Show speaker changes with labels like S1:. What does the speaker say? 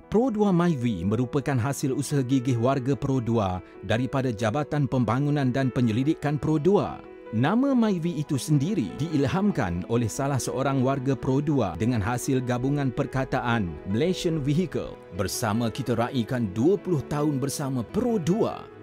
S1: Pro 2 Myvi merupakan hasil usaha gigih warga Pro 2 daripada Jabatan Pembangunan dan Penyelidikan Pro 2. Nama Myvi itu sendiri diilhamkan oleh salah seorang warga Pro 2 dengan hasil gabungan perkataan Malaysian Vehicle. Bersama kita raikan 20 tahun bersama Pro 2.